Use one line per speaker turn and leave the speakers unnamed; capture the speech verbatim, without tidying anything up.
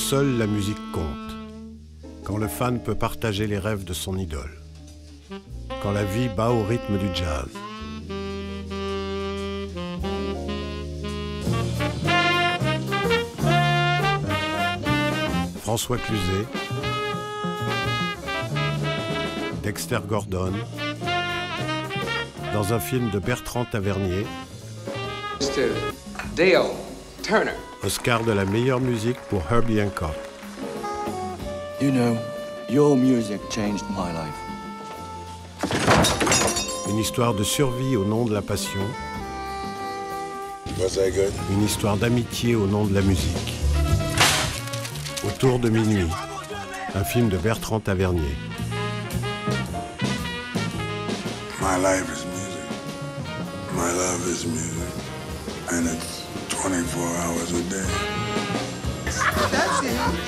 seule la musique compte, quand le fan peut partager les rêves de son idole, quand la vie bat au rythme du jazz. François Cluzet, Dexter Gordon, dans un film de Bertrand Tavernier,
mister Dale Turner.
Oscar de la meilleure musique pour Herbie Hancock.
You know, your music changed my life.
Une histoire de survie au nom de la passion.
Was that good?
Une histoire d'amitié au nom de la musique. Autour de minuit, un film de Bertrand Tavernier.
My life is music. My love is music. And it's twenty-four hours a day.
That's it.